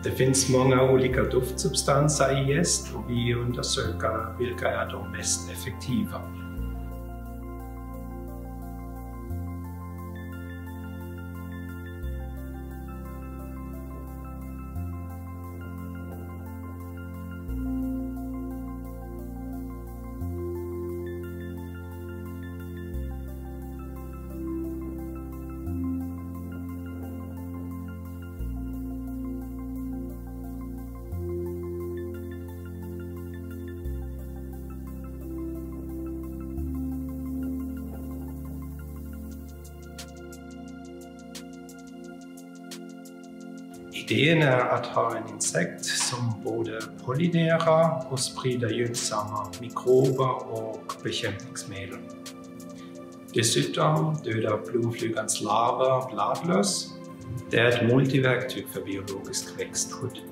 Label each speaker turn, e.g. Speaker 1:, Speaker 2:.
Speaker 1: Det finns många olika doftsubstanser i jäst och vi undersöker vilka är de mest effektiva. Idén är att ha en insekt som både pollinerar och sprider gynnsamma mikrober och bekämpningsmedel. Dessutom dödar blomflugans larver bladlöss. Det är ett multiverktyg för biologisk växtskydd.